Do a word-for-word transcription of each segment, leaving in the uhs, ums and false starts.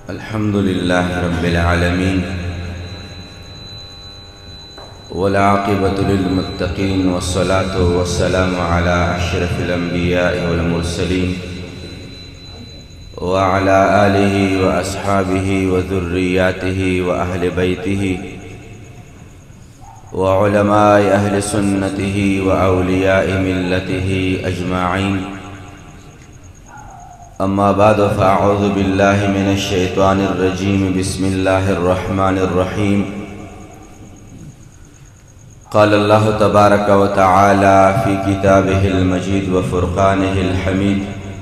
अल्हम्दुलिल्लाहि रब्बिल आलमीन वल आक़िबतु लिल मुत्तक़ीन वस्सलातु वस्सलामु अला अशरफिल अंबिया'i वल मुरसलीन व अला आलिहि व अस्हाबिहि व ज़ुर्रिय्यातिहि व अहलि बैतिहि व उलमाए अहले सुन्नतिहि व औलियाए मिल्लतिहि अजमाईन। अम्मा बाद फ़अऊज़ु बिल्लाहि मिनश शैतानिर रजीम। बिस्मिल्लाहिर रहमानिर रहीम। क़ाल अल्लाहु तबारक व तआला फ़ी किताबिहिल मजीद व फ़ुरक़ानिहिल हमीद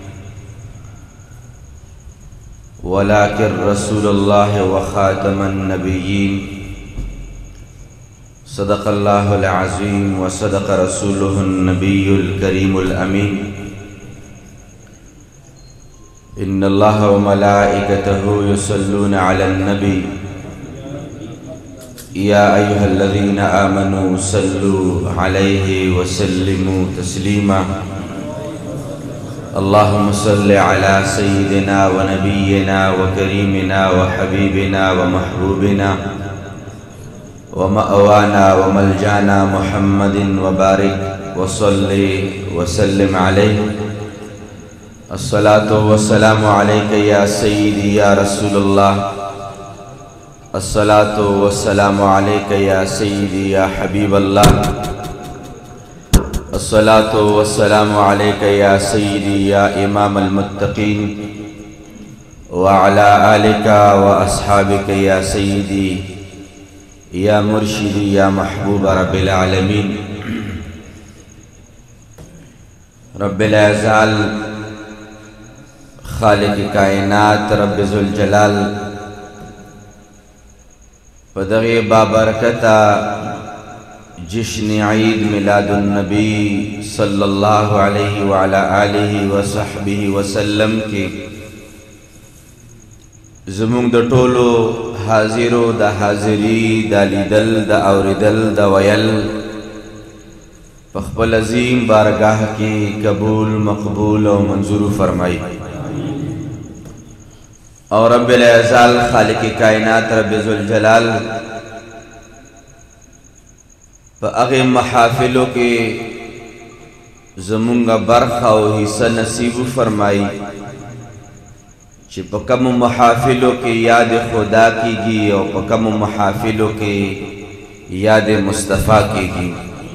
वलाकिन रसूलुल्लाह व ख़ातमन नबिय्यीन। सदक़ल्लाहुल अज़ीम व सदक़ रसूलुहुन नबियुल करीमुल अमीन। इन्नल्लाह व मलाइकतहु युसल्लूना अलन नबी या अय्युहल्लज़ीना आमनू सल्लू अलैहि व सल्लिमू तस्लीमा। अल्लाहुम्मा सल्लि अला सय्यिदिना व नबिय्यिना व करीमिना व हबीबिना व महबूबिना व मअवाना व मलजाना मुहम्मदिन व बारिक व सल्लि व सल्लिम अलैहि। अस्सलातु वस्सलामु अलैका या सय्यिदी या रसूलल्लाह। अस्सलातु वस्सलामु अलैका या सय्यिदी या हबीबल्लाह। अस्सलातु वस्सलामु अलैका या सय्यिदी या इमामल मुत्तकीन व अला आलिका व अस्हाबिका या सय्यिदी या मुर्शिदी या महबूब रब्बिल आलमीन। रब्बिल अज़ाल खालिक कायनात रब्बे ज़ुल जलाल पदग़े बाबरकता जिश्न ईद मिलादुन नबी सल्लल्लाहु अलैहि व अला आलिहि व सहबिहि वसल्लम के ज़मुंग द टोलो हाजिरो द हाजिरी द लीदल द औरिदल द वयल पख्पल अज़ीम बारगाह की कबूल मकबूल और मंजूर फरमाई। और रब्बिल अज़ाल खालिक कायनात रब्बे ज़ुल जलाल अगे महाफिलों के ज़मुंगा बरखा और हिस्सा नसीब फरमाई कि पकम महाफिलों के याद खुदा कीगी और पकम महाफिलों के याद मुस्तफ़ा कीगी।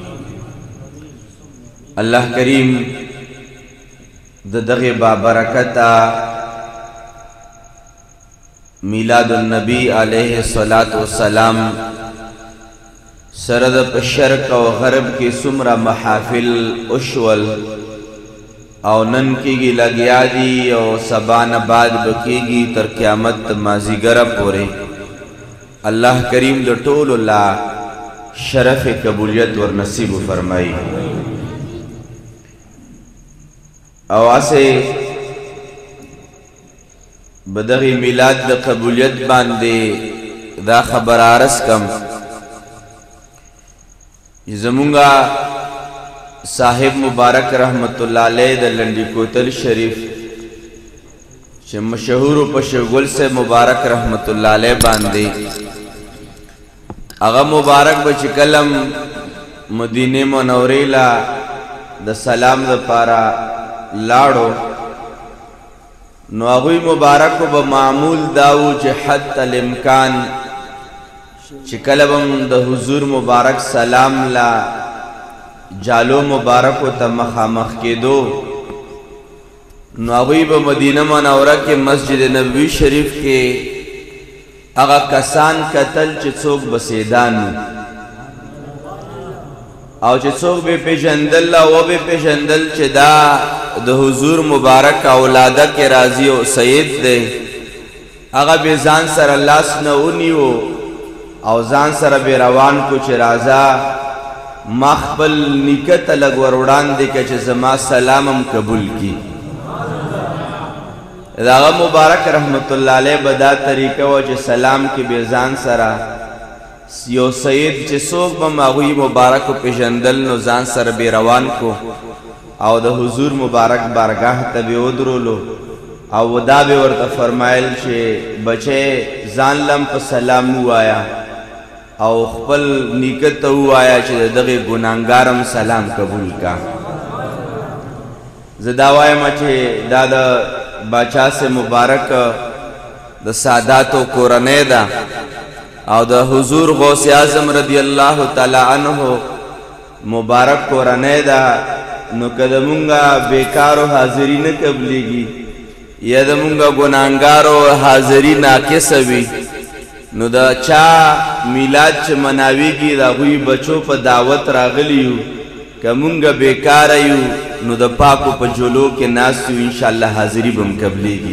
अल्लाह करीम ददग़े बाबरकता मिलादुन नबी अलैहि सलातो सलाम सरद पशर्क और गरब के सुमरा महाफिल उशवल और नन की लगिया दी और सबान बाद बकेगी तर क़यामत माजी गरब पोरे। अल्लाह करीम दो टोला शरफ कबूलियत और नसीब फरमाई। आवासे बदग़ी मिलाद द कबूलियत बांदे दा खबर आरस कम ज़मुंगा साहिब मुबारक रहमतुल्लाह अलैह द लंडी कोतल शरीफ चे मशहूर पशगुल से मुबारक रहमतुल्लाह अलैह बांदे अगा मुबारक बच कलम मदीने मनौरेला द सलाम द पारा लाड़ो नवागुई मुबारक ब मामूल दाऊ जहद अल इम्कान चिकलबम द हुजूर मुबारक सलाम ला जालो मुबारक व तमखामख के दो नवागुई ब मदीना मनौरा के मस्जिद नबवी शरीफ के अगा कसान कतल चिसोक बसेदान और चिसोक बे पेशंदल ला वो बे पेशंदल चिदा द हुजूर मुबारक औलादा के राजी ओ सैयद दे अगा बेजान सर अल्लाह स्नऊनी हो औजान सर बे रवान कुछ राजा मखबल निकत अलग वरुड़ान दे के जमा सलामम कबूल की। अगा मुबारक रहमतुल्लाह अलैह बदा तरीका व जे सलाम की बेजान सरा यो सैयद चिसोक बमागुई मुबारक को पेशंदल नौजान सर बे रवान को और द हुजूर मुबारक बारगाह तबे उदरोलो او دا به ورته فرمایل چې بچې ځان لم په سلام وایا او خپل نیکه ته وایا چې دغه ګناهګارم سلام قبول کا زه دا وایم چې دا د باچا سے مبارک د ساداتو کورنۍ ده او د حضور غوث اعظم رضی الله تعالی عنہ مبارک کورنۍ ده نو کله مونږه بیکارو حاضری نه قبلېږي یا د مونږه ګناهګارو حاضری ناقص وي نو دا چا میلاد چې مناویږي د هغوی بچو په دعوت راغلی یو که مونږه بیکاره یو نو د پاکو په جلو کې ناست یو انشاءالله حاضری به م قبلېږي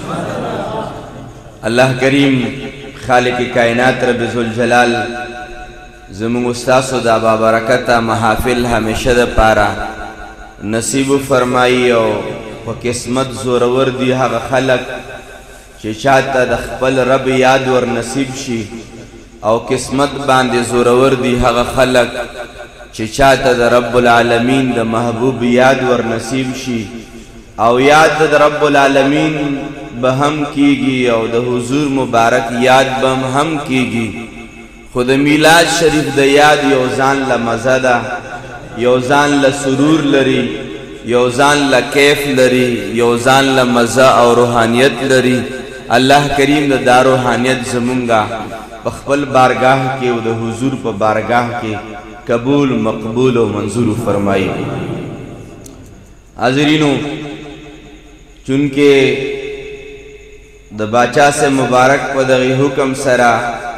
الله کریم خالق کائنات رب ذوالجلال زمونږ ستاسو دا بابرکته محافل همیشه د پاره نصیب فرمایی او په قسمت زورور دي هغه خلق چې چاته د خپل رب یاد ور نصیب شي او قسمت باندې زورور دي هغه خلق چې چاته د رب العالمین د محبوب یاد ور نصیب شي او یاد د رب العالمین به هم کیږي او د حضور مبارک یاد به هم کیږي خود میلاد شریف د یاد یو ځان له مزه ده یو ځان له سرور لري یو ځان له کیف لري یو ځان له مزه او روحانیت لري الله کریم د دا روحانیت زمونږه په خپل بارگاه کې او د حضور په بارگاه کې قبول مقبول او منظور فرمایي حاضرینو چونکه د باچا سے مبارک په دغه حکم سره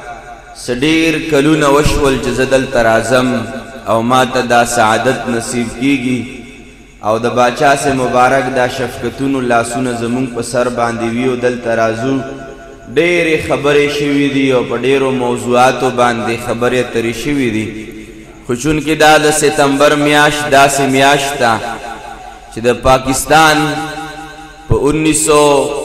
سډیر کلونه وشول چې زه دلته راځم او ما ته دا سعادت نصیب کیږي او د باچا سے مبارک دا شفقتونو لاسونه زمونږ په سر باندې وي او دلته راځو ډېرې خبرې شوي دي او په ډېرو موضوعاتو باندې خبرې اترې شوي دي خو چونکې دا د ستمبر میاشت داسې میاشت ده چې د پاکستان په انیس سو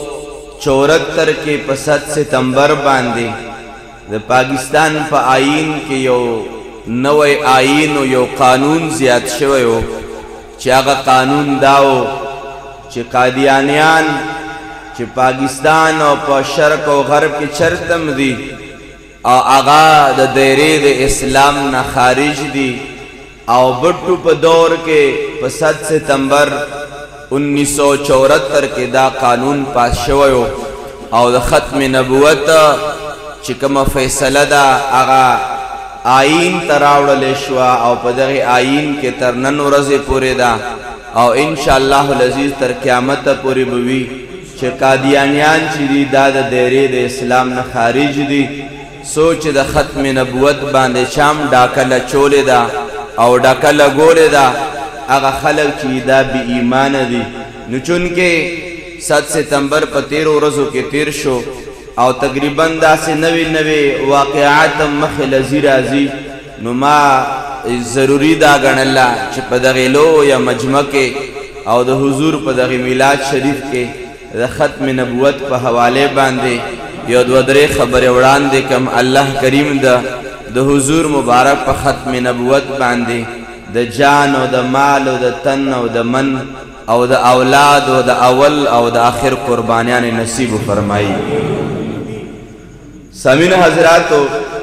چورہتر کې په ست ستمبر باندې د پاکستان په آئین کې یو نوی آئین او یو قانون زیات شوی و چې هغه قانون داو چې قادیانیان چې پاکستان او په شرق او غرب کې چرتم دي او هغه د دایرې د اسلام نه خارج دي او بټو په دور کې په ست ستمبر انیس سو چورہتر کې دا قانون پاس شوی و او د ختم نبوت چې کومه فیصله ده هغه آئین تراوړلې شوه او په دغه آئین کې تر نن ورځې پورې ده او انشاءالله العزیز تر قیامته پورې به وي چې قادیانیان چې دي دا د دایرې د اسلام نه خارج دي سوچ د ختم نبوت باندې چام ډاکه لچولې ده او ډاکه لګولې ده هغه خلک چې دا بې ایمانه دي نو چونکې ست ستمبر په تیرو ورځو کې تیر شو او تقریبا داسې نوې نوې واقعات مخې لځي راځي نو ما ضروري دا ګڼله چې په دغې لویه مجمع کې او د حضور په دغې میلاد شریف کې د ختم نبوت په حوالې باندې یو دوه درې خبرې وړاندې کم الله کریم ده د حضور مبارک په ختم نبوت باندې د جان او د مال او د تن او د من او د اولاد او د اول او د آخر قربانیان نصیب فرمایي سامعین حضراتو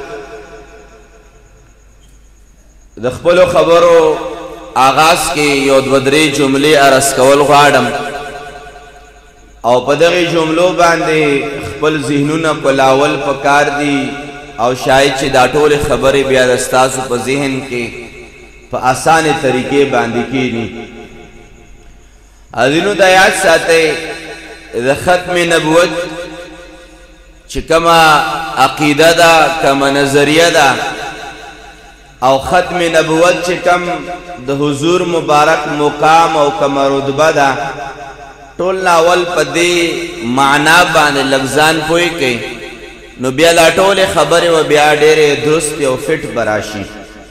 د خپلو خبرو آغاز کې یو دوه درې جملې عرض کول غواړم او په دغې جملو باندې خپل ذهنونه کلاول پکار دي او شاید چې دا ټولې خبرې بیا د ستاسو په ذهن کې په اسانه طریقې باندې کېني حاضرینو دا یاد ساتئ د ختم نبوت چې کومه عقیده ده کومه نظریه ده او ختم نبوت چې کم د حضور مبارک مقام او کومه رتبه ده ټول اول په دې معنا باندې لفظان پوي کوي نو بیا لا ټولې خبرې و بیا ډېرې درست او فټ براشي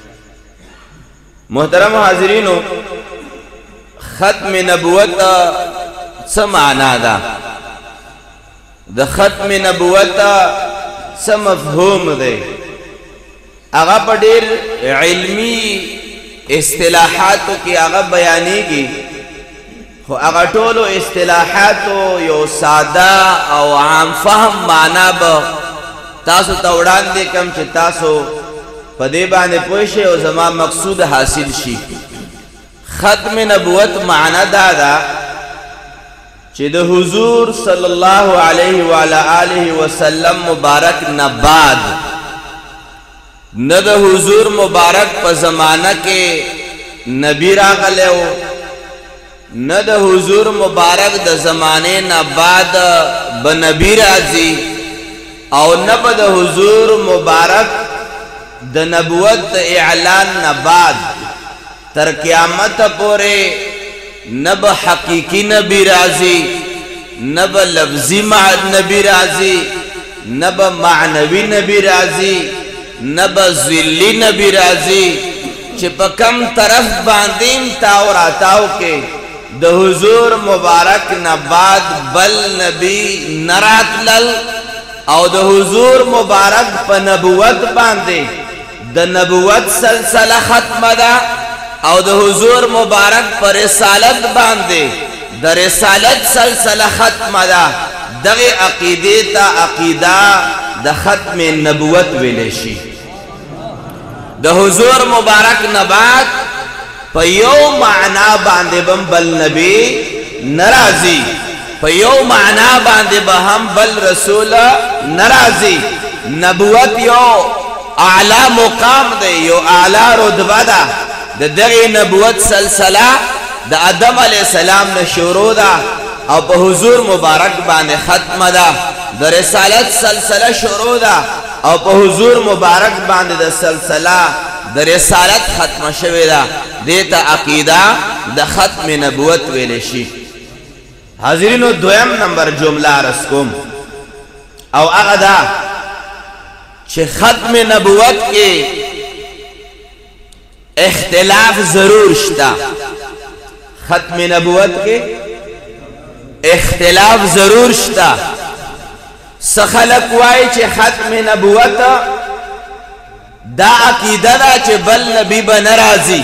محترم حاضرینو ختم نبوت څه معنا ده د ختم نبوت څه مفهوم دی هغه په ډېر علمي اصطلاحاتو کې هغه بیانېږي خو هغه ټولو اصطلاحاتو یو ساده او عام فهم معنا به تاسو ته وړاندې کم چې تاسو په دې باندې پوه شئ او زما مقصود حاصل شي. ختم نبوت معنا دا ده چې د حضور صلی الله علیه و آله وسلم مبارک نه بعد نه د حضور مبارک په زمانہ کې نبی راغلی و، نه د حضور مبارک د زمانه نه بعد به نبی راځي، او نه به د حضور مبارک د نبوت د اعلان نه بعد تر قیامت پورې نه به حقیقی نبی راځي، نه به لفظی نبی راځي، نه به معنوي نبی راځي، نه به ذلی نبی راځي چې په کم طرف باندې تاو راتاو کې د حضور مبارک نه بعد بل نبی نراتلل، او د حضور مبارک په نبوت باندې د نبوت سلسله ختمه ده، او د حضور مبارک پر رسالت باندې د رسالت سلسله ختمه ده. دغه عقیده ته عقیده د ختم نبوت ویل شي. د حضور مبارک نه بعد په یو معنا باندې بم بل نبی ناراضي، په یو معنا باندې به هم بل رسول ناراضي. نبوت یو اعلی مقام دی، یو اعلی رتبه ده. د دغه نبوت سلسله د آدم علیہ السلام نه شروع ده او په حضور مبارک باندې ختمه ده. د رسالت سلسله شروع ده او په حضور مبارک باندې د سلسله د رسالت ختمه شوې ده. دې ته عقیده د ختم نبوت ویل شي. حاضرینو دویم نمبر جمله عرض کوم او هغه ده چې ختم نبوت کې اختلاف ضرور شتا. ختم نبوت کې اختلاف ضرور شتا. سخلق وای چې ختم نبوت دا عقیده دا چې بل نبی به ناراضي.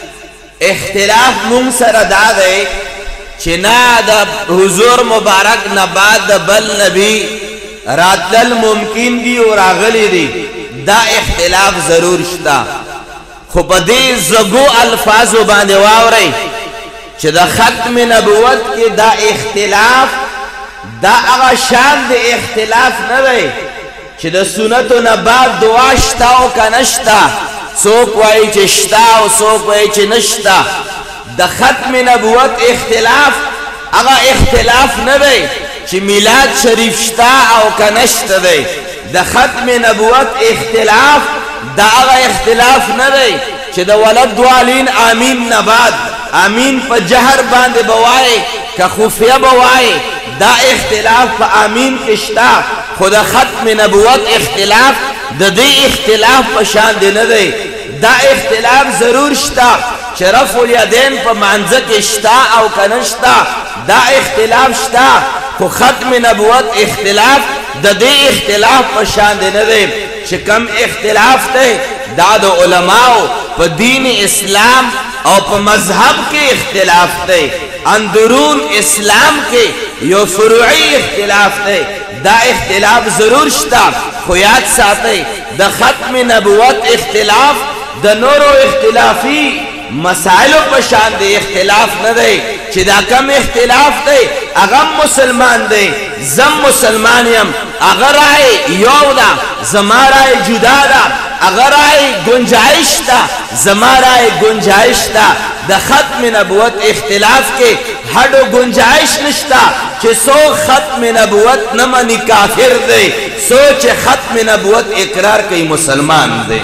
اختلاف مون سره دا دی چې نه د حضور مبارک نه بعد بل نبی راتل ممکن دی او راغلی دی. دا اختلاف ضرور شتا. خو په دې زګو الفاظو باندې واورئ چې د ختم نبوت کې دا اختلاف دا هغه شان د اختلاف نه دی چې د سنتو نه بعد دعا شتا او که نشتا. څوک وایي چې شتا او څوک وایي چې نشتا. د ختم نبوت اختلاف هغه اختلاف نه دی چې میلاد شریف شتا او که نشتا دی. د ختم نبوت اختلاف دا هغه اختلاف نه دی چې د ولد دوالین آمین نه بعد آمین په جهر باندې بوای که خفیه بوای. دا اختلاف په آمین کې شتا. خو د ختم نبوت اختلاف د دې اختلاف په شان دی نه دی. دا اختلاف ضرور شتا چې رفع الیدین په مانځه کې شتا او که نشتا. دا اختلاف شتا. خو ختم نبوت اختلاف د دې اختلاف په شان دی نه دی چې کم اختلاف دی دا د علماو په دین اسلام او په مذهب کې اختلاف دی. اندرون اسلام کې یو فروعی اختلاف دی. دا اختلاف ضرور شتا. خو یاد ساتئ د ختم نبوت اختلاف د نورو اختلافی مسائلو په شان دی اختلاف نه دی چې دا کم اختلاف دی هغه مسلمان دی زم مسلمان یم هغه رای یو ده زما رای جدا ده هغه رای گنجائش ده زما رای گنجائش ده. د ختم نبوت اختلاف کې هډو گنجائش نشتا چې سو ختم نبوت نه مني کافر دی، سو چې ختم نبوت اقرار کوي مسلمان دی.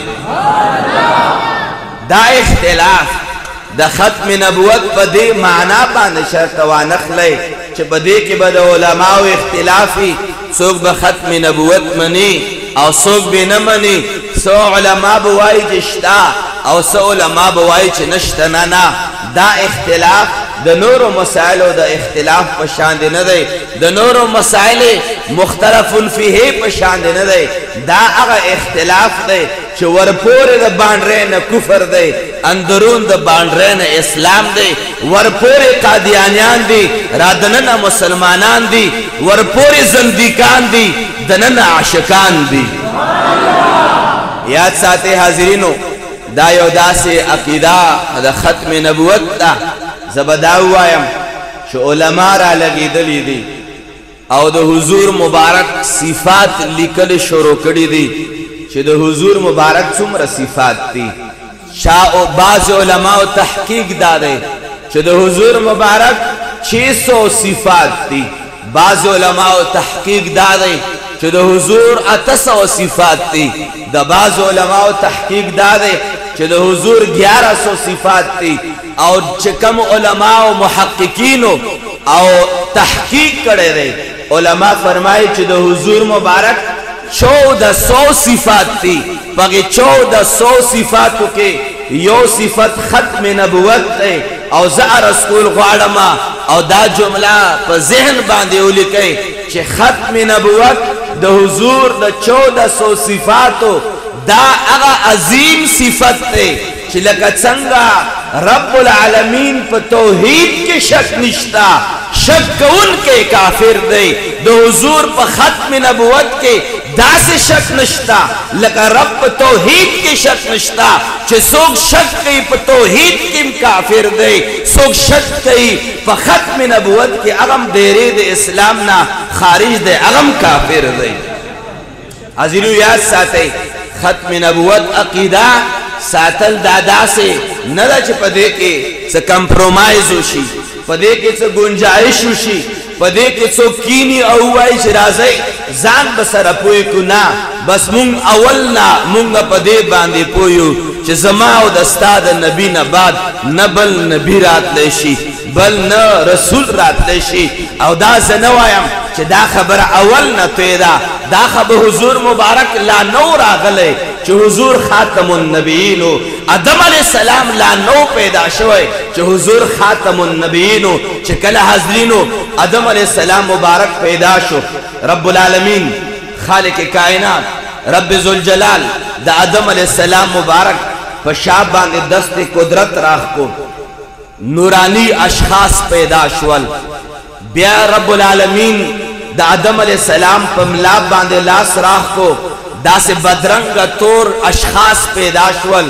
دا اختلاف د ختم نبوت په دې معنا باندې شرط وانخلی چې په دې کې به د علماو اختلافي. څوک به ختم نبوت مني او څوک به نه مني. څو علما به وایي چې شته او څو علما به وایي چې نشته. نه نه دا اختلاف د نورو مسائلو د اختلاف په شان دی نه دی د نورو مسائل مختلف فیه په شان دی نه دی دا هغه اختلاف دی چې ورپورې د باندې نه کفر دی اندرون د باندې نه اسلام دی ورپورې قادیانیان دي را دننه مسلمانان دي ورپورې زندیقان دي دننه عاشقان دي یاد ساتي حاضرینو دا یو داسې عقیده د ختم نبوت ده زه به دا ووایم چې علما را لګېدلي دي او د حضور مبارک صفات لیکل شروع کړي دي چې د حضور مبارک څومره صفات دي شا بعض علماء تحقیق دا دی چې د حضور مبارک چھ سو صفات دي بعض علماء تحقیق دا دی چې د حضور اته سو صفات دي د بعض علماء تحقیق دا دی چې د حضور گیارہ سو صفات دي او چې کوم علماء او محققین او تحقیق کړي دي علماء فرمایي چې د حضور مبارک چودہ سو صفات تھی پاگے چودہ سو صفاتوں کے یو صفت ختم نبوت تے او زع رسول غوارما او دا جملہ پا ذہن باندے اولی کئی چھ ختم نبوت دا حضور دا چودہ سو صفاتوں دا اغا عظیم صفت تے چھ لکا چنگا رب العالمین پا توحید کے شک نشتا شک ان کے کافر دے دا حضور پا ختم نبوت کے دا سے شک نشتا لکا رب توحید کے شک نشتا چھ سوک شک کئی پا توحید کم کافر دے سوک شک کئی پا ختم نبوت کے اغم دیرے دے اسلامنا خارج دے اغم کافر دے حضرو یاد ساتے ختم نبوت عقیدہ ساتل دادا سے ندا چھ پدے کے سے کمپرومائز ہوشی پدے کے سے گنجائش ہوشی پدے کے سو کینی اووائی چرازائی زان بسر اپوئی کنا بس مونگ اولنا مونگا پدے باندے پویو چھ زماؤ دستاد نبی نباد نبل نبی رات لیشی بل نا رسول رات لیشی او دا زنوائیم چھ دا خبر اولنا تویدہ دا خبر حضور مبارک لا نور آگلے چھ حضور خاتم النبیینو آدم علیہ السلام لا نو پیدا شوئے چھ حضور خاتم النبیینو چھ کل حضرینو آدم علیہ السلام مبارک پیدا شو رب العالمین خالق کائنات رب ذوالجلال دا آدم علیہ السلام مبارک پشابان دست قدرت راہ کو نورانی اشخاص پیدا شول بیا رب العالمین دا آدم علیہ السلام پملاب باندے لاس راہ کو دا سے بدرنگ تور اشخاص پیدا شول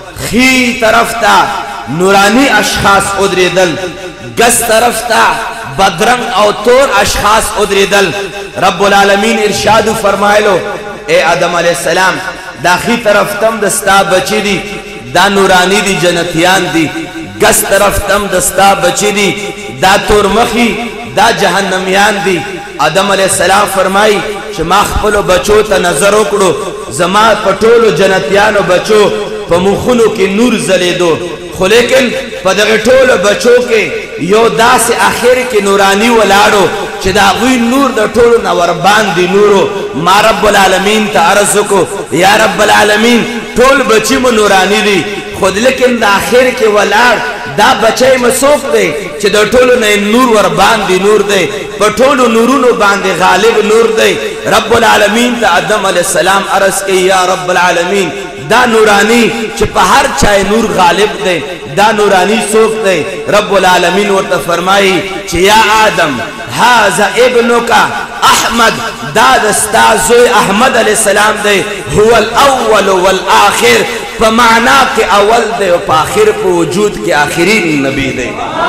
خی طرف تا نورانی اشخاص ادری دل گس طرف تا بدرنگ او تور اشخاص ادری دل رب العالمین ارشاد فرمائے لو اے آدم علیہ السلام دا خی طرف تم دستا بچی دی دا نورانی دی جنتیان دی گس طرف تم دستا بچی دی دا تور مخی دا جہنمیان دی آدم علیہ السلام فرمائی چھ ما خپلو بچو تا نظر اکڑو زما پٹولو جنتیانو بچو پا مخونو کی نور زلے دو خو لیکن پا دغٹولو بچو کے یو دا سے آخر کی نورانی ولاڑو چھ دا غوی نور دا ٹولو نوربان دی نورو ما رب العالمین تا عرضو کو یا رب العالمین ٹول بچی مو نورانی دی خود لیکن دا آخر کی ولاڑ دا بچائی مسوک دے چھ دا ٹولو نئے نور وربان دی نور دے پا ٹولو نورونو باندے غالب نور دے رب العالمین تا آدم علیہ السلام عرض کے یا رب العالمین دا نورانی چھ پا ہر چاہے نور غالب دے دا نورانی سوک دے رب العالمین ورطا فرمائی چھ یا آدم ہازا ابنو کا احمد دا دستا زوی احمد علیہ السلام دے هو الاول والآخر پا معنی کے اول دے و پا آخر پا وجود کے آخرین نبی دے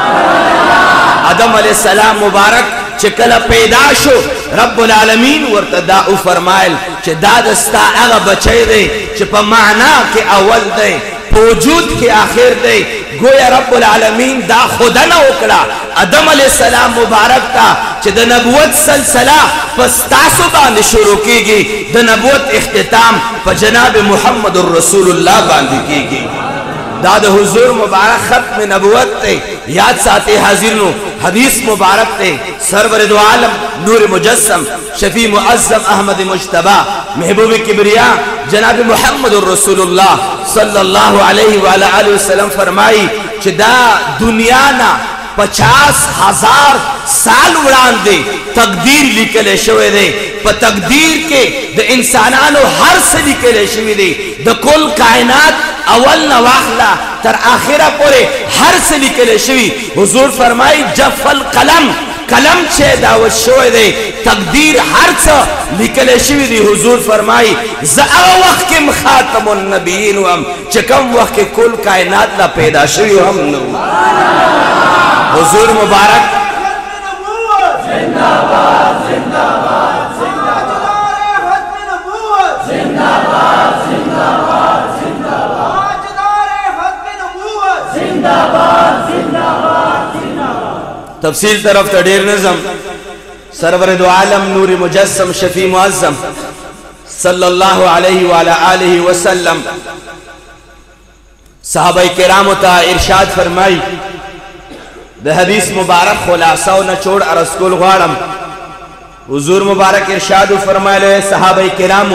آدم علیہ السلام مبارک چکل پیدا شو رب العالمین ورتداؤ فرمائل چھ دادستا اغا بچے دے چھ پا معنی کے اول دے پا وجود کے آخر دے گویا رب العالمین دا خدا نہ اکڑا آدم علیہ السلام مبارک تا چھ دا نبوت سلسلہ پس تاسو باندے شروع کی گی دا نبوت اختتام پا جناب محمد الرسول اللہ باندے کی گی دا دا حضور مبارک ختم نبوت تے یاد ساتے حاضرنو حدیث مبارک تے سرور دو عالم نور مجسم شفیع معظم احمد مجتبہ محبوب کبریا جناب محمد الرسول اللہ صلی اللہ علیہ وآلہ وسلم فرمائی چھ دا دنیا نا पचास हजार साल वड़ांदे तकदीर लिखले शवे दे प तकदीर के द इंसानानो हर से लिखले शवे दे द कुल कायनात अवल नवाखला तर आखिरा पोरे हर से लिखले शवी। हुजूर फरमाई जफल कलम कलम छे दावत शोए दे तकदीर हर सा लिखले शवी दी। हुजूर फरमाई ज़ा वक्त के खातमुन नबीयीन हम चकम वक्त के कुल कायनात ला पैदा शवी हम नो। हुजूर मुबारक जिंदाबाद जिंदाबाद जिंदाबाद जिंदाबाद जिंदाबाद जिंदाबाद जिंदाबाद जिंदाबाद। तफसील तरफ तडेर नज़म सरवर दो आलम नूर मुजस्सम शफी मुअज़्ज़म सल्लल्लाहु अलैहि वाला आलिहि वसल्लम सहाबाए किराम ता इरशाद फरमाई द हदीस मुबारक खुलासा न छोड़ अरस्कुल गाड़म। हुजूर मुबारक इरशाद फरमाए सहाबाए किराम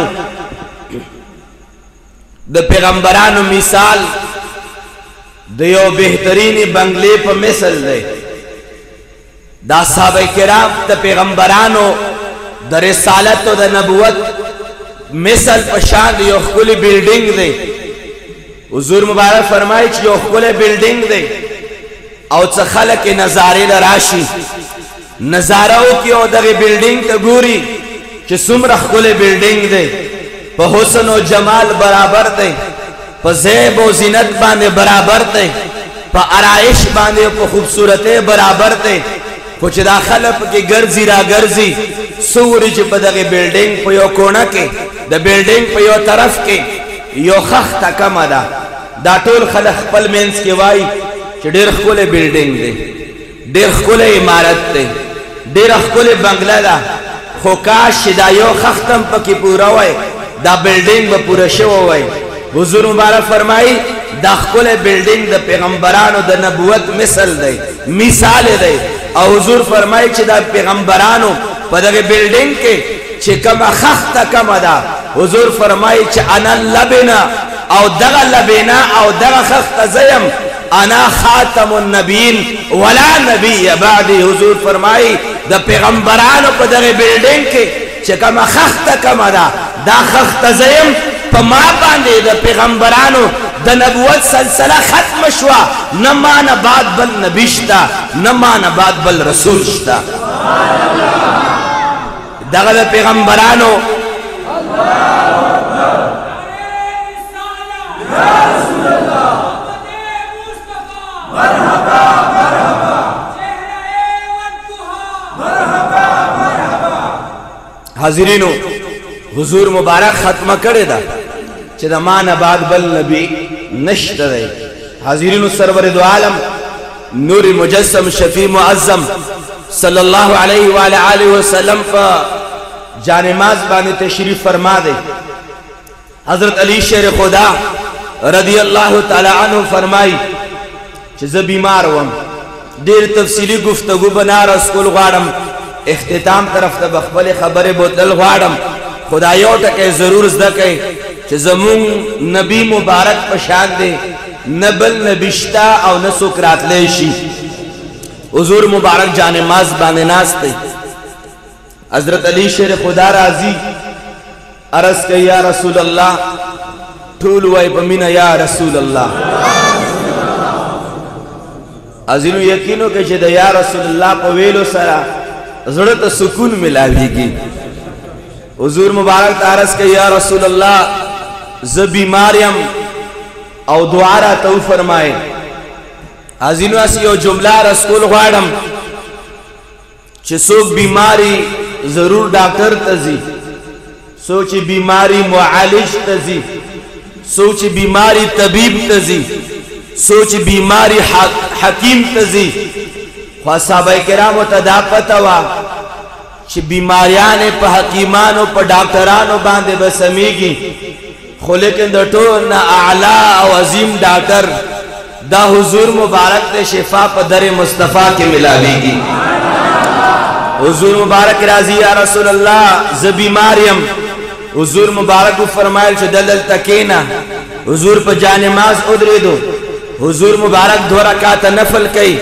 द पैगंबरान मिसाल दयो बेहतरीन बंगले पर मिसल दे दा सहाबाए किराम द पैगंबरानो द रिसालत द नबुवत मिसल पशान दियो खुली बिल्डिंग दे। हुजूर मुबारक फरमाए यो खुले बिल्डिंग दे और चखल के नजारे राशि नजाराओं की दगे बिल्डिंग के गोरी कि सुमर खुले बिल्डिंग दे प हुस्न और जमाल बराबर दे प ज़ेब और ज़ीनत बांधे बराबर दे प आराइश बांधे प खूबसूरते बराबर दे कुछ दाखल की गर्जी रा गर्जी सूरज पदगे बिल्डिंग पे यो कोना के द बिल्डिंग पे यो तरफ के यो खख्ता कमदा दाटोल खलख पल मेंस के वाई डेर खुले बिल्डिंग दे डेर खुले इमारत दे डेर खुले बंगला दा खोकाश दायो खख्तम पकी पूरा हुए दा बिल्डिंग ब पूरा शो हुए। हुजूर मुबारक फरमाई दा खुले बिल्डिंग द पैगंबरानो द नबुवत मिसल दे मिसाल दे और हुजूर फरमाई च दा पैगंबरानो पदगे बिल्डिंग के च कम खख्ता कम दा। हुजूर फरमाई च अना लबना और दगा लबना और दगा खख्ता जयम अना खातमुन नबीन वला नबी बादी। हुजूर फरमाई द पैगंबरान पदरे बिल्डिंग के चकमा खख्ता कमदा दा खख्ता जयम पमा बांधे द पैगंबरानो द नबुवत सलसला खत्म शुआ न मान बाद बल नबिश्ता न मान बाद बल रसूलश्ता। दगा पैगंबरानो हाजिरीनो हुजूर मुबारक खत्म करे दा चदमान बाद बल नबी नश्त दे। हाजिरीनो सरवर दो आलम नूर मुजस्सम शफी मुअज़्ज़म सल्लल्लाहु अलैहि वाला आलिहि वसल्लम पर जानिमाज बाने तशरीफ फरमा दे। हजरत अली शेर खुदा रदी अल्लाह ताला अन्हु फरमाई ज बीमार वम देर तफसीली गुफ्तगू बना रस्कुल गाड़म इख्तिताम तरफ तब अखबल खबर बोतल गाड़म खुदायो टके जरूर जके जमून नबी मुबारक पशान दे नबल नबिश्ता और न सुकरात लेशी। हुजूर मुबारक जाने माज बाने नास्ते हजरत अली शेर खुदा राजी अरस के या रसूल अल्लाह ठूल वाई पमीना या रसूल अल्लाह। अजीनो यकीनो के जद या रसूल अल्लाह पवेलो सरा ज़रूरत सुकून मिलावेगी। हुजूर मुबारक तारस के या रसूल अल्लाह ज बीमारियम और दुआरा तो फरमाए। अजीनो असियो जुमला रसूल गाड़म चसोक बीमारी जरूर डॉक्टर तजी सोची बीमारी मुआलिज तजी सोच बीमारी तबीब तजी सोच बीमारी हकीम तजी। ख्वासाबाए किराम तदा पतवा बीमारियां प हकीमानो प डॉक्टरानो बांधे बसमीगी खो लेकिन दटो न आला और अजीम डॉक्टर दा हुजूर मुबारक ने शिफा प दर मुस्तफ़ा के मिलावेगी। हुजूर मुबारक राजी या रसूल अल्लाह ज बीमारियम हुजूर मुबारक फरमायल दलल तकेना हुजूर पर जानिमाज उदरे दो। हुजूर मुबारक दो रकात नफल कई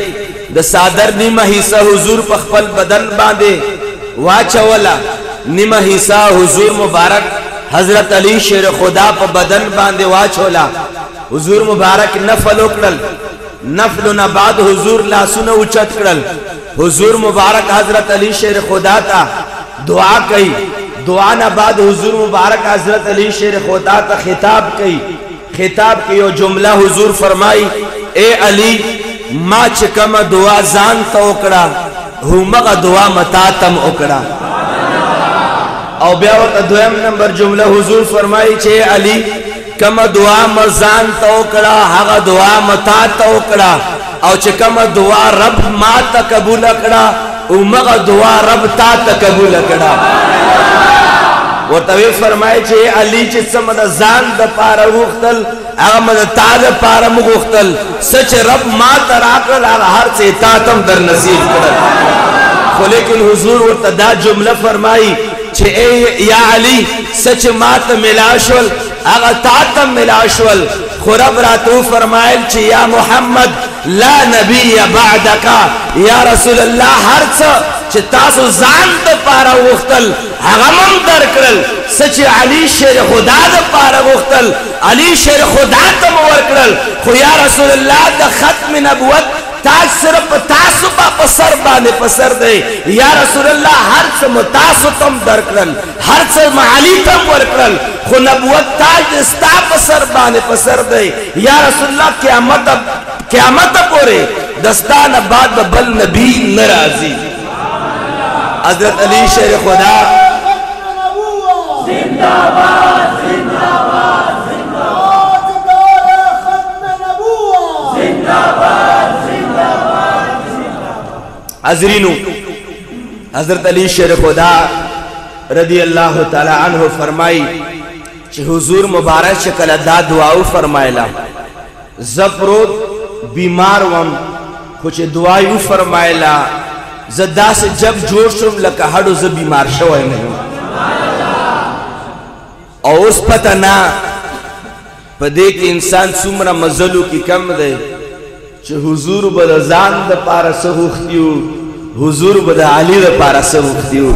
د صادر نیمه حصہ حضور په خپل بدن باندې واچولا نیمه حصہ حضور مبارک حضرت علی شیر خدا په بدن باندې واچولا حضور مبارک نفل وکړل نفل نه بعد حضور لاسونه اوچت کړل حضور مبارک حضرت علی شیر خدا ته دعا کوي دعا نه بعد حضور مبارک حضرت علی شیر خدا ته خطاب کوي خطاب کې یو جمله حضور فرمای اے علی ما چې کومه دعا ځان ته وکړه همغه دعا متا تم وکړه او بیا ورته دویم نمبر جمله حضور فرمای چې علی کومه دعا مرزان ته وکړه هغه دعا متا ته وکړه او چې کومه دعا رب ما ته قبول کړه همغه دعا رب تا ته قبول کړه ورته فرمای چې علی چې څه د ځان د پاره غوښتل هغه مد تا د پاره مغوښتل سچ رب ما ته راکړل هغه هر څه تا تم در نصیب کړل خو لیکن حضور ورته دا جمله فرمایي چې اے یا علی سچ ما ته ملا شول هغه تا ته ملا شول خو رب راته فرمایل چې یا محمد لا نبی بعدک یا رسول الله هر څه چې تاسو ځان د پاره وختل هغه مم درکړل سچ علی شیر خدا د پاره وختل علی شیر خدا ته ورکړل خو یا رسول الله د ختم نبوت تاج صرف تاسو په سر باندې په سر دی یا رسول الله هر څه متاسو تم درکړل هر څه معالی تم ورکړل خو نبوت تاج ستا په سر باندې په سر دی یا رسول الله قیامت قیامت پورې دستانه بعد بل نبی ناراضي حضرت علی شیر خدا زندہباد زندہباد زندہباد ختم نبوت زندہباد زندہباد حضرینو حضرت علی شیر خدا رضی اللہ تعالی عنہ فرمائی چې حضور مبارک شکل دا دعاو فرمایلا زپروت بیمار وم خو چې دعایو فرمایلا زدا سے جب جوړ شم لکه هډو ز بیمار شوی نه او اوس پته نه پدې کې انسان څومره مزلو کې کم دی چې حضور بد ځان د پاره سوختیو حضور بد علی د پاره سوختیو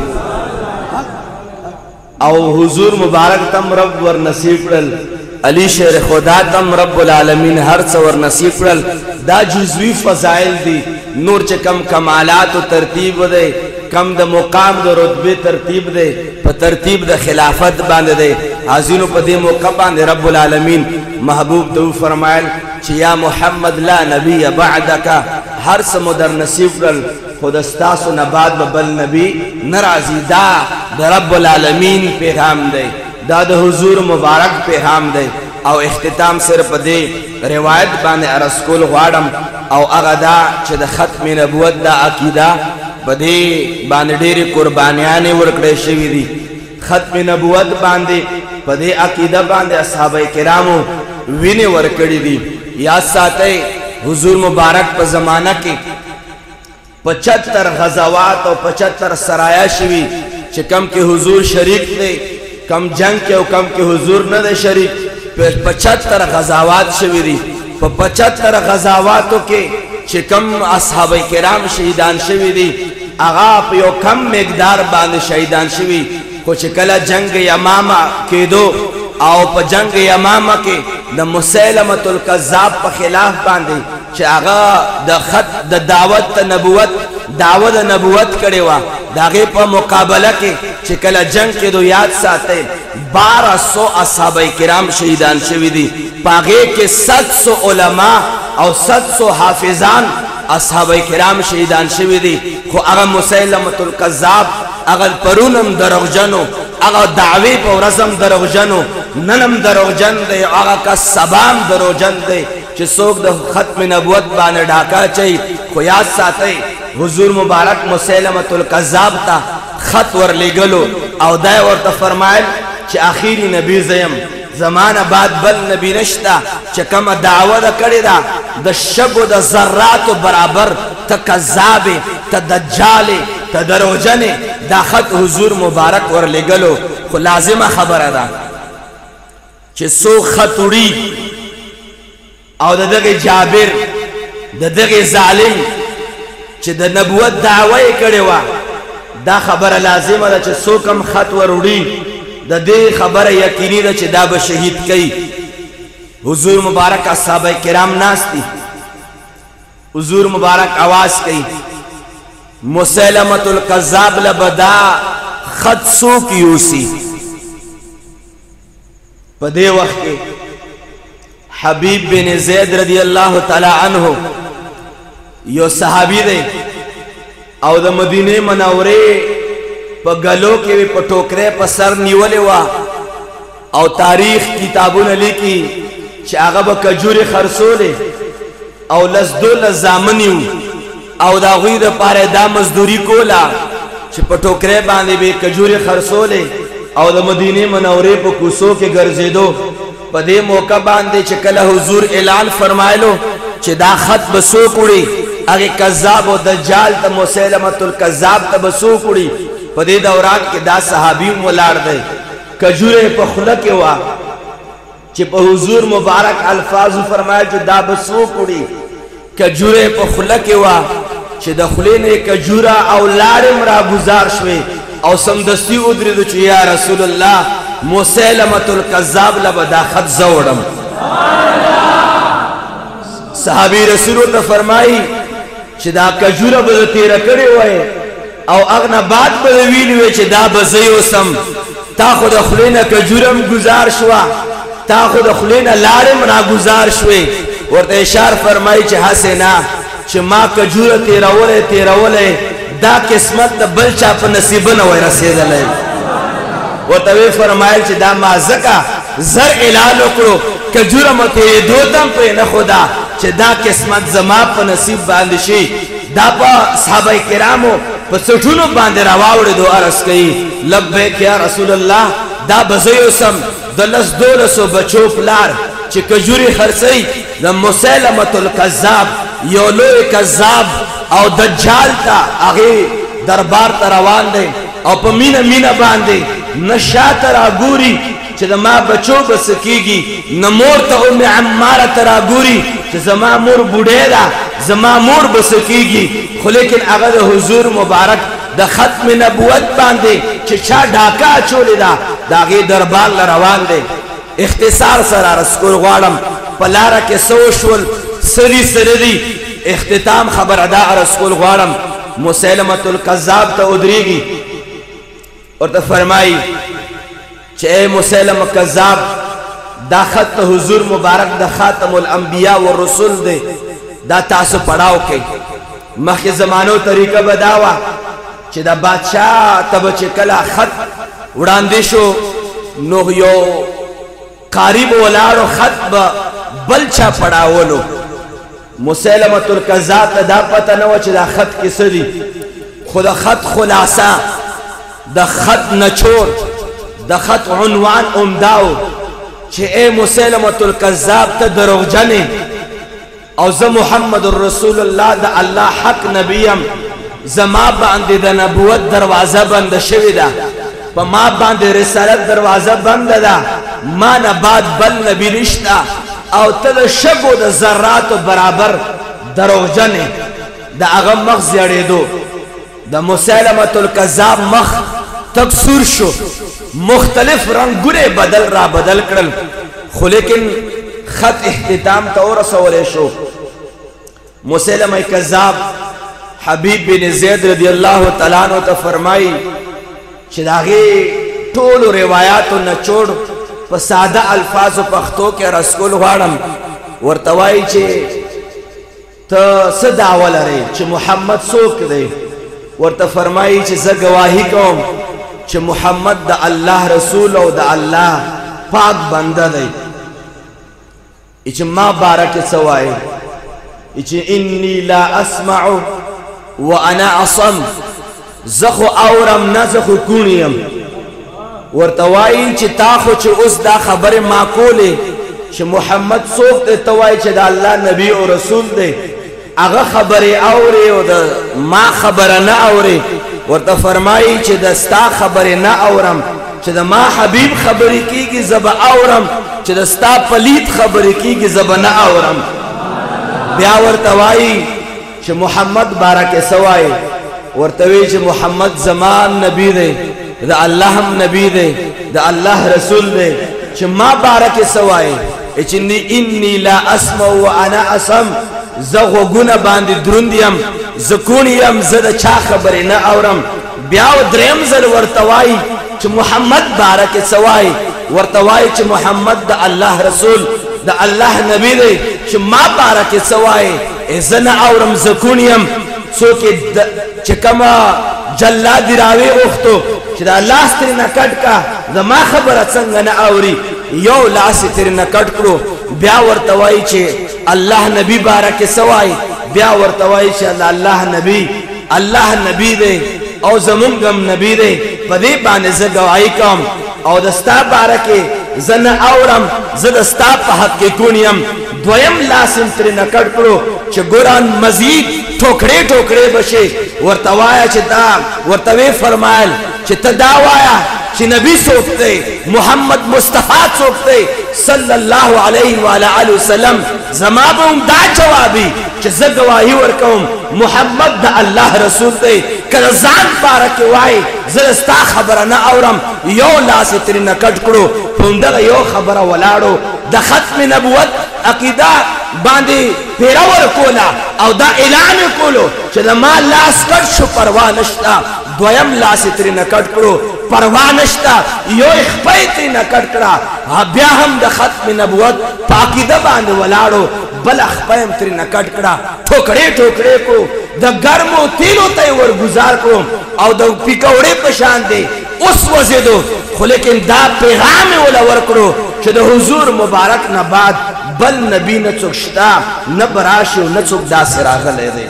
او حضور مبارک تم رب ور نصیب کړل علی شیر خدا تم رب العالمین هر څه ور نصیب کړل دا جزوی فضائل دي نور چې کم کمالات او ترتیب دی کم د مقام د رتبه ترتیب دی په ترتیب د خلافت باندې دی حاضرینو په دې موقع باندې رب العالمین محبوب ته فرمایل چې یا محمد لا نبی بعدک هر څه مدر نصیب کړل خود استاسو نه بعد بل نبی ناراضی دا د رب العالمین پیغام دی دا د حضور مبارک پیغام دی او اختتام صرف دې روایت باندې ارسکول غواړم او هغه دا چې د ختم نبوت دا عقیده بدې باندې ډېرې قربانیانې ورکړې شوې دي ختم نبوت باندې بدې عقیده باندې اصحاب کرامو وینې ورکړې دي یاد ساتئ حضور مبارک په زمانہ کې پچہتر غزوات او پچہتر سرایا شوي چې کم کې حضور شریک دی کم جنگ کې او کم کې حضور نه دی شریک پچہتر غزوات شوي دي په پچہتر غزواتو کې چې کم اصحاب کرام شهیدان شوي دي هغه په یو کم مقدار باندې شهیدان شوي خو چې کله جنگ یمامه کېدو او په جنگ یمامه کې د مسیلمه الکذاب په خلاف باندې چې هغه د خط د دعوت نبوت دعوت نبوت کړي وا داغه په مقابله کې چې کله جنگ کې دو یاد ساتي بارہ سو اصحاب کرام شهیدان شوي دي پاغه کې ست سو علما او ست سو حافظان اصحاب کرام شهیدان شوي دي خو هغه مسیلمه الکذاب هغه پرونم دروغجنو هغه دعوی په ورزم دروغجنو ننم دروغجن دی هغه کا سبام دروغجن دی چې څوک د ختم نبوت باندې ډاکا چي خو یاد ساتي حضور مبارک مسیلمه الکذاب تا خط ور لګلو او دای ورته فرمایل چې اخیری نبی زیم زمانہ بعد بل نبی نشتا چې کوم دعوه کړی دا د شګو د ذرات برابر ته کذاب ته دجال ته دروغجن دا خط حضور مبارک ور لګلو خو لازمه خبره ده چې سو خطوړي او دغه جابر دغه ظالم چې د نبوت دعوه یې کړې وه دا خبره لازمه ده چې څوک هم خط وروړي د دې خبره یقیني ده چې دا به شهید کوي حضور مبارک اصحابه کرام ناست دي حضور مبارک آواز کوي مسیلمة الکذاب لبدا خط څوک یوسي په دې وخت کې حبیب بن زید رضی الله تعالی عنہ یو صحابي دی او د مدینه منورې په غلو کې په ټوکرې په سر نیولې وا او تاریخ کتابونه لیکي چې هغه به کجوري خرڅولې او لزدول زامنیو او دا غوی د پاره دا مزدوری کولا چې په ټوکرې باندې به کجوري خرڅولې او د مدینه منورې په کوڅو کې ګرځېدو په دې موقع باندې چې کله حضور اعلان فرمایلو چې دا خط بسو کړي هغه کذاب او دجال ته مسیلمة الکذاب ته بسو کړي په دې دوران کې دا صحابي مولار دی کجوره په خله کې وا چې په حضور مبارک الفاظ فرمایي چې دا بسو کړي کجوره په خله کې وا چې د خلینې کجوره او لارم را گزار شوي او سمدستی ودرېدو چې یا رسول الله مسیلمة الکذاب لبدا خط زوړم صحابي رسول ته فرمایي چې دا کجوره به تیر کړی وای او اغنه بعد به ویلی وای چې دا به زه اوسم تا خو د خلینه کجورم گزار شوا تا خو د خلینه لارم را گزار شوي ورته اشاره فرمایي چې حسنا چې ما کجوره تیرولې تیرولې دا قسمت د بل چا په نصیب نه وای رسیدلې ورته فرمایل چې دا ما زکا زر اعلان وکړو کجوره مته دوتم په نه خدا چې دا قسمت زما په نصیب باندې شي دا په صحابه کرامو په سټونو باندې راوړې دوه عرض کوي لبیک یا رسول الله دا بزیو سم دلس دولسو بچو پلار چې کجوري خرڅي د مسیلمة الکذاب یو لوی کذاب او دجال تا هغه دربار ته روان دی او په مینا مینا باندې نشات را ګوري چې ما بچو بس کیږي نمور ته ام عماره ترا ګوري چې زما مور بوډه ده زما مور بس کیږي خو لیکن هغه د حضور مبارک د ختم نبوت باندې چې چا ډاکا چولې ده داغه دربار روان دی اختصار سره رسول غواړم پلاره کې سوشول سری سری اختتام خبر ادا رسول غواړم مسیلمة الکذاب ته ودرېږي ورته فرمایي چې اے مسیلمة کذاب دا خط حضور مبارک د خاتم الانبیاء والرسول دی دا تاسو پڑھاو کې مخکې زمانو طریقه بداوه چې دا بادشاہ تب چې کله خط وړاندې شو نو یو قریب ولاړو خط به بل چا پڑھاولو مسیلمة الکذاب ته دا پته نه و چې دا خط کې څه دي خو د خط خلاصه د خط نچوړ د خط عنوان عمداو چې اے مسیلمة الکذاب ته دروغجنې او زه محمد رسول الله د الله حق نبیم زما باندې د نبوت دروازه بند شوې ده په ما باندې رسالت دروازه بند ده ما نه بعد بل نبی نشته او ته د شګو د ذراتو برابر دروغجنې د هغه مخ زیړېدو د مسیلمة الکذاب مخ تکسور شو مختلف رنگونه بدل را بدل کړل خو لیکن خط اختتام ته ورسولې شو مسیلمة کذاب حبیب بن زید رضی الله تعالی عنہ ته فرمایي چې داغه ټول روایتو نچوړ په ساده الفاظو پښتو کې رسول غواړم ورته وایي چې ته څه دعوه لرې چې محمد څوک دی ورته فرمایي چې زه گواهی کوم چې محمد د الله رسول او د الله پاک بنده دی چې ما بارک سوای چې انی لا اسمع وانا اصم زخو اورم نزخو کونیم ورتوای چې تا خو چې اوس دا خبره معقوله چې محمد څوک ته توای چې د الله نبی او رسول دی هغه خبره اوري او د ما خبره نه اوري ورته فرمایي چې د ستا خبره نه اورم چې د ما حبیب خبرې کیږي زب اورم چې د ستا پلید خبرې کیږي زب نه اورم بیا ورته وایي چې محمد بارکه سوای ورته وی چې محمد زمان نبی دی د الله هم نبی دی د الله رسول دی چې ما بارکه سوای چې انی لا اسمع وانا اسم زغو ګونه باندې دروندیم زکونیم زده چا خبرې نه اورم بیا دریم ځل ورته وای چې محمد بارکه سوای ورته وای چې محمد د الله رسول د الله نبی دی چې ما بارکه سوای زنه اورم زکونیم څوک چې کما جلاد راوي غوښتو چې دا لاس ترې نه کټ کا زما خبره څنګه نه اوري یو لاس ترې نه کټ کړو بیا ورته وایي چې الله نبی بارکه سوای بیا ورته وایي چې الله نبی الله نبی دی او زمونږ هم نبی دی په دې باندې زه ګواهي کوم او د ستا بارکه زه نه اورم زه د ستا په حق کې کونیم دویم لاس یې ترې نه کټ کړو چې ګوران مزید ټوکړې ټوکړې بشي ورته وایه چې دا ورته وی فرمایل چې ته دا وایه چې نبی څوک دی محمد مصطفی څوک دی صلی الله علیه و آله وسلم زما به هم دا جوابي چې زه ګواهي ورکوم محمد د الله رسول دی که ځان بارکه وایي زه ستا خبره نه اورم یو لاس یې ترې نه کټ کړو په همدغه یو خبره ولاړو د ختم نبوت عقیده باندې پیرا ورکولا او دا اعلان کولو چې د ما لاس کټ شو پروا نشته دویم لاس یې ترې نه کټ کړو پروا نشته یو یې خپه یې ترې نه کټ کړه بیا هم د ختم نبوت په عقیده باندې ولاړو بله خپه یې هم ترې نه کټ کړه ټوکړې ټوکړې کړو د ګرمو تیلو ته یې ورګزار کړو او د پیکوړې په شان دی اوس وځېدو خو لیکن دا پیغام یې وله ورکړو چې د حضور مبارک نه بعد بل نبی نه څوک شته نه به راشي او نه څوک داسې راغلی دی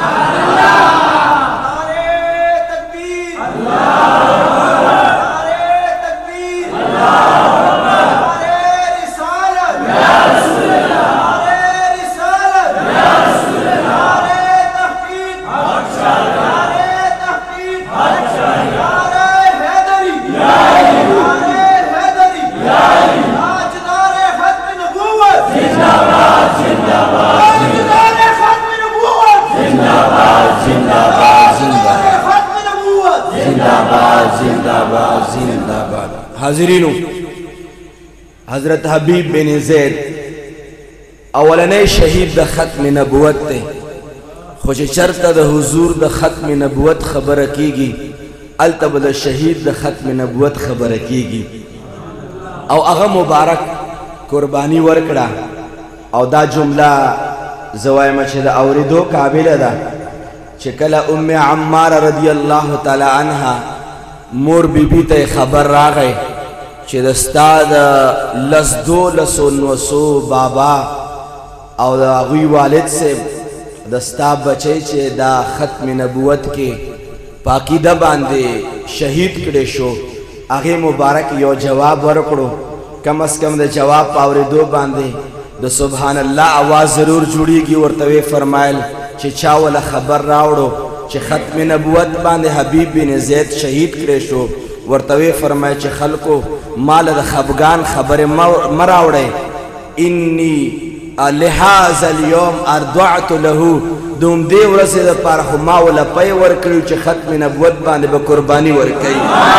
حاضرینو حضرت حبیب بن زید اولنی شهید د ختم نبوت ته خو چې چرته د حضور د ختم نبوت خبره کیږي الته به د شهید د ختم نبوت خبره کیږي او هغه مبارک قربانی ورکړه او دا جمله زوایم چې د اوریدو قابل ده چې کله ام عمار رضی الله تعالی عنها مور بیبی ته خبر راغی چې د ستا د لس دولسو نوسو بابا او د هغوی والد صاحب د ستا بچی چې دا ختم نبوت کې په عقیده باندې شهید کړی شو هغې مبارک یو جواب ورکړو کم از کم د جواب په اورېدو باندې د سبحان الله آواز ضرور جوړیږي ورته وی فرمایل چې چا وله خبر راوړو چې ختم نبوت باندې حبیب بن زید شهید کړی شو ورته وی فرمایي چې خلکو مال د خفګان خبرې مه راوړئ انی لهذا اليوم ارضعت له د همدې ورځې دپاره خو ما وله پی ورکړي چې ختم نبوت باندې به قرباني ورکوي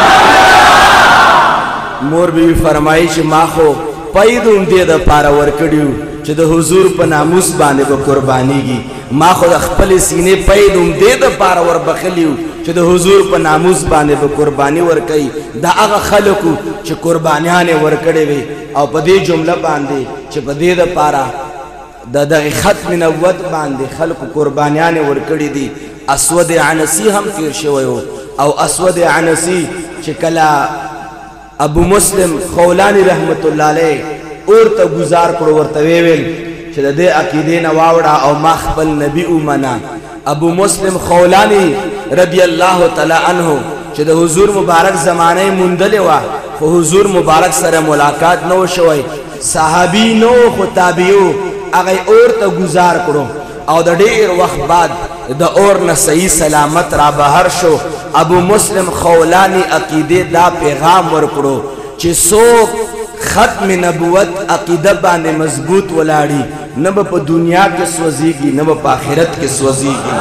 مور بیوی فرمایي چې ما خو پی د همدې دپاره ورکړي چې د حضور په ناموس باندې به قربانیږي ما خو د خپلې سینې پی د همدې دپاره وربخلي چې د حضور په ناموس باندې به قرباني ورکوي دا هغه خلکو چې قربانیانې ورکړې وي او په دې جمله باندې چې په دې دپاره د دغه ختم نبوت باندې خلکو قربانیانې ورکړي دي اسود عنسی هم تیر شوی او اسود عنسی چې کله ابو مسلم خولانی رحمت الله علیه اور ته گزار کړو ورته ویل چې د دې عقیدې نه واوړه او ما خپل نبی ومنه ابو مسلم خولانی رضی الله تعالی عنه چې د حضور مبارک زمانه موندلې وه خو حضور مبارک سره ملاقات نه و شوی صحابي نه و خو تابعو هغه اور ته گزار کړو او د ډیر وخت بعد د اور نه صحیح سلامت را بهر شو ابو مسلم خولانی عقیده دا پیغام ورکړو چې څوک ختم नबुवत अकीदा बाने मजबूत वलाड़ी, न ब दुनिया के सोजीगी न ब आखिरत के सोजीगी।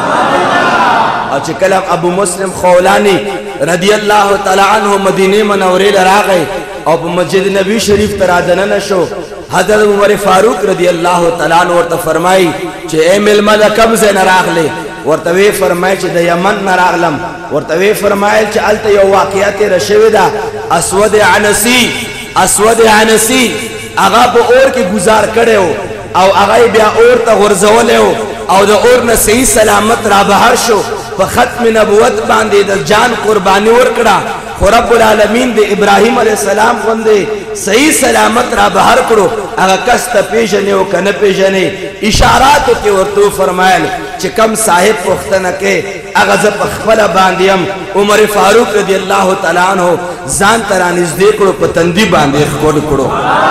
और कलम अबू मुस्लिम खौलानी रदी अल्लाह तआला अन्हु मदीने मनवरे लरा गए और मस्जिद नबी शरीफ तरादन नशो। हजरत उमर फारूक रदी अल्लाह तआला अन्हु वर्त फरमाई चे ए मिलमा द कब से नरागले वर्त वे फरमाए चे द यमन नरागलम वर्त वे फरमाए चे अलत यो वाक़ियात रशविदा अस्वद अनसी अस्वद अनसी आगा बो और के गुजार करे हो और आगा ब्या और त गुरजवले हो और द और न सही सलामत रा बहर शो प खत्म नबुवत बांधे द जान कुर्बानी वरकड़ा रब्बुल आलमीन दे इब्राहिम अलैहिस्सलाम वंदे सही सलामत रा बहर करो अगर कस्त पेशने हो कन पेशने इशारात के वर्तु फरमायल चे कम साहिब पुख्तन के अगर जब खफला बांधियम उमर फारूक रदी अल्लाह तआला अन्हु जान तरानिज दे करो पतंदी बांधे खोड करो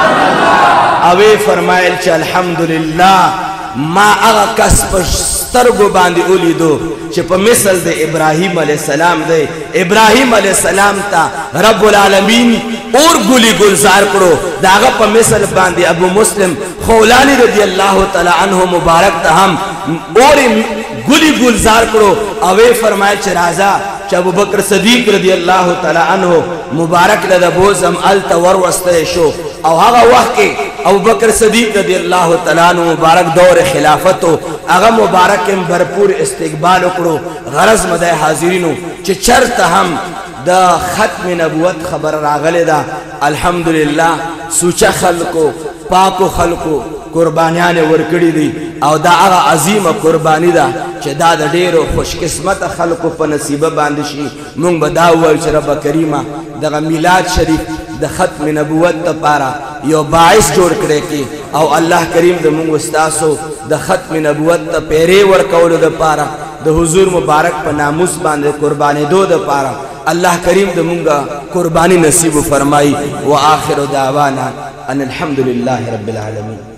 अवे फरमायल चे अल्हम्दुलिल्लाह मा अगा कस स्तरगो बांधी उली दो चे प मिसल दे इब्राहिम अलैहिस्सलाम दे इब्राहिम अलैहिस्सलाम ता रब्बुल आलमीन और गुली गुलजार करो दागा प मिसल बांधी अबू मुस्लिम खौलानी रदी अल्लाह तआला अन्हु मुबारक ता हम और गुली गुलजार करो अवे फरमाए चे राजा चे अबू बकर सदीक रदी अल्लाह तआला अन्हु मुबारक लदा बोजम अल तवर वस्ते शो और आगा वक्त के अबू बकर सदीक रदी अल्लाह तआला अन्हु मुबारक दौर खिलाफत हो आगा मुबारक के भरपूर इस्तिकबाल करो गरज मदे हाजिरीनो चे चरत हम द खत्म नबुवत खबर रागले दा अल्हम्दुलिल्लाह सूचा खल्को पाको खल्को कुर्बानियां ने वरकड़ी दी और दा आगा अजीम कुर्बानी दा चे दा द डेरो खुशकिस्मत खल्को प नसीब बांधशी मुंग बदावल चे रब करीमा द मिलाद शरीफ द खत्म नबुवत त पारा यो बाइस जोड़ करे की और अल्लाह करीम द मुंग उस्तासो द खत्म नबुवत त पेरे वर कौल द पारा द हुजूर मुबारक प नामुस बांधे कुर्बानी दो द पारा अल्लाह करीम द मुंगा कुर्बानी नसीब फरमाई व आखिर दावाना अनिल हम्दुलिल्लाहि रब्बिल आलमीन।